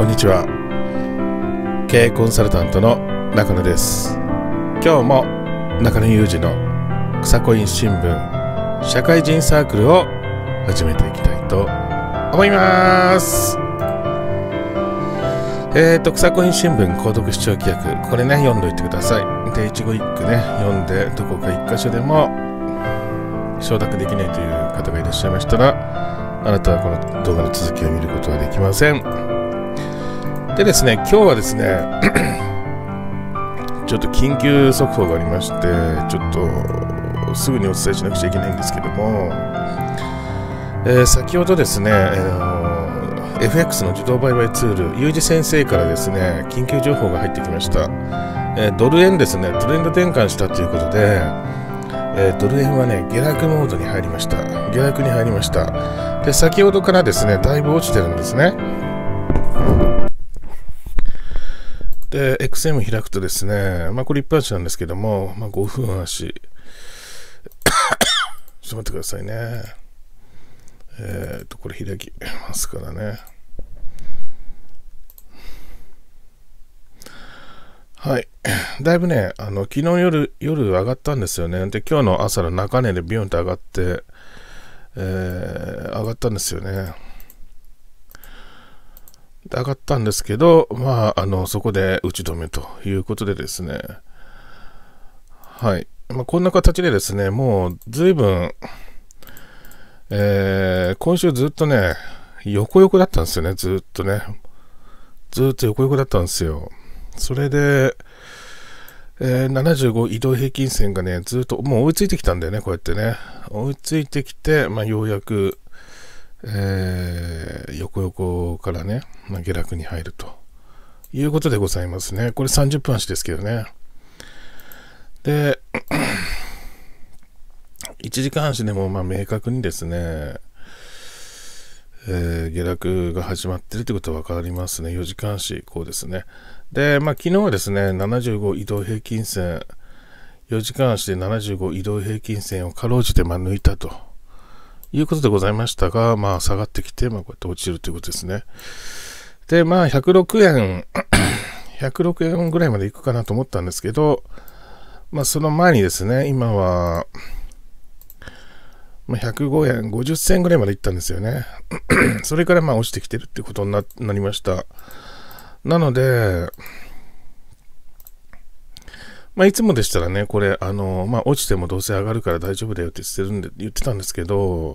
こんにちは。経営コンサルタントの中野です。今日も中野裕二の草コイン新聞社会人サークルを始めていきたいと思います。草コイン新聞購読視聴規約、これね読んどいてください。で、一語一句ね読んで、どこか一箇所でも承諾できないという方がいらっしゃいましたら、あなたはこの動画の続きを見ることはできません。でですね、今日はですねちょっと緊急速報がありまして、ちょっとすぐにお伝えしなくちゃいけないんですけども、先ほどですね、FX の自動売買ツール、ユージ先生からですね、緊急情報が入ってきました。ドル円ですね、トレンド転換したということで、ドル円はね、下落モードに入りました。下落に入りました。で、先ほどからですね、だいぶ落ちてるんですね。で、XM 開くとですね、これ一般足なんですけども、5分足。ちょっと待ってくださいね。これ開きますからね。はい。だいぶね、昨日夜上がったんですよね。で、今日の朝の中値でビュンと上がって、上がったんですよね。上がったんですけど、そこで打ち止めということでですね、はい。こんな形でですね、もう随分、今週ずっとね、横だったんですよね、ずっとね。ずっと横だったんですよ。それで、75移動平均線がね、ずっともう追いついてきたんだよね、こうやってね。追いついてきて、ようやく、横からね、下落に入るということでございますね。これ30分足ですけどね。で、1時間足でも明確にですね、下落が始まっているということは分かりますね。4時間足、こうですね。で、昨日はですね、75移動平均線、4時間足で75移動平均線をかろうじて抜いたということでございましたが、下がってきて、こうやって落ちるということですね。で、106円ぐらいまでいくかなと思ったんですけど、その前にですね、今は、105円、50銭ぐらいまでいったんですよね。それから落ちてきてるってことに なりました。なので、いつもでしたらね、これ、落ちてもどうせ上がるから大丈夫だよって言ってたんですけど、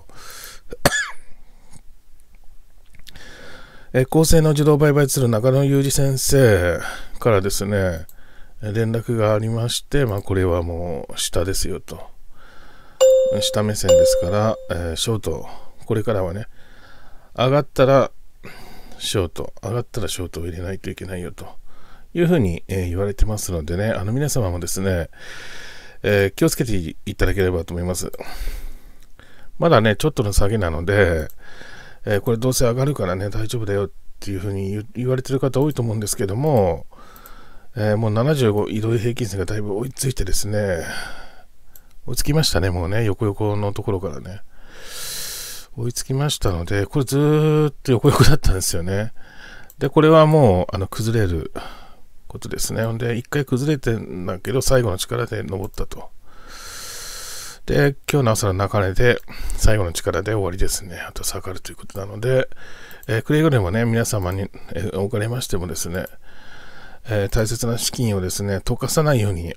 厚生の自動売買ツール中野裕二先生からですね、連絡がありまして、これはもう下ですよと。下目線ですから、ショート、これからはね、上がったらショートを入れないといけないよというふうに、言われてますのでね、皆様もですね、気をつけていただければと思います。まだね、ちょっとの下げなので、これどうせ上がるからね、大丈夫だよっていうふうに言われてる方多いと思うんですけども、もう75移動平均線がだいぶ追いついてですね、追いつきましたね、もうね、横のところからね。追いつきましたので、これずーっと横だったんですよね。で、これはもう、崩れることですね。で、一回崩れてんだけど、最後の力で登ったと。で、今日の朝の中値で、最後の力で終わりですね。あと下がるということなので、くれぐれもね、皆様に、おかれましてもですね、大切な資金をですね、溶かさないように、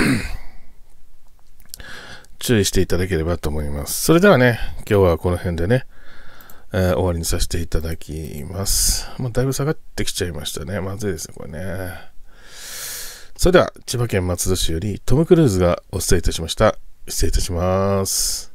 注意していただければと思います。それではね、今日はこの辺でね、終わりにさせていただきます。だいぶ下がってきちゃいましたね。まずいですね、これね。それでは、千葉県松戸市よりトム・クルーズがお伝えいたしました。失礼いたします。